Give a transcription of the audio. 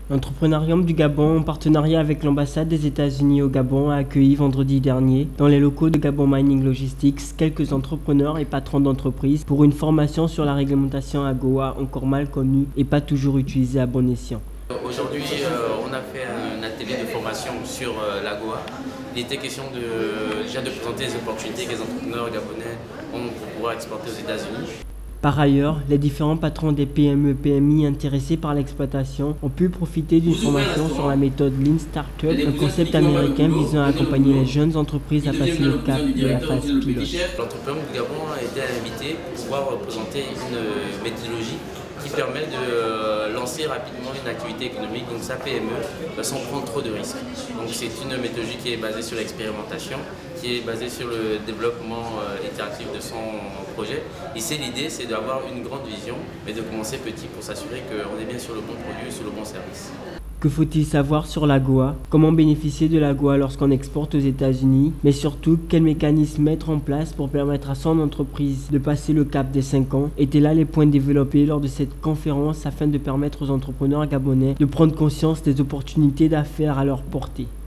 L'Entrepreneurium du Gabon, en partenariat avec l'ambassade des États-Unis au Gabon, a accueilli vendredi dernier, dans les locaux de Gabon Mining Logistics, quelques entrepreneurs et patrons d'entreprises pour une formation sur la réglementation AGOA, encore mal connue et pas toujours utilisée à bon escient. Aujourd'hui, on a fait un atelier de formation sur l'AGOA. Il était question déjà de présenter les opportunités que les entrepreneurs gabonais ont pour pouvoir exporter aux États-Unis. Par ailleurs, les différents patrons des PME-PMI intéressés par l'exploitation ont pu profiter d'une formation sur la méthode Lean Startup, un concept américain visant à accompagner les jeunes entreprises à passer le cap de la phase pilote. L'Entrepreneur du Gabon a été invité pour pouvoir présenter une méthodologie qui permet de lancer rapidement une activité économique, donc sa PME, sans prendre trop de risques. Donc c'est une méthodologie qui est basée sur l'expérimentation, qui est basée sur le développement itératif de son projet. Ici l'idée c'est d'avoir une grande vision, mais de commencer petit pour s'assurer qu'on est bien sur le bon produit et sur le bon service. Que faut-il savoir sur l'AGOA? Comment bénéficier de l'AGOA lorsqu'on exporte aux États-Unis? Mais surtout, quels mécanismes mettre en place pour permettre à son entreprise de passer le cap des 5 ans? Étaient là les points développés lors de cette conférence afin de permettre aux entrepreneurs gabonais de prendre conscience des opportunités d'affaires à leur portée.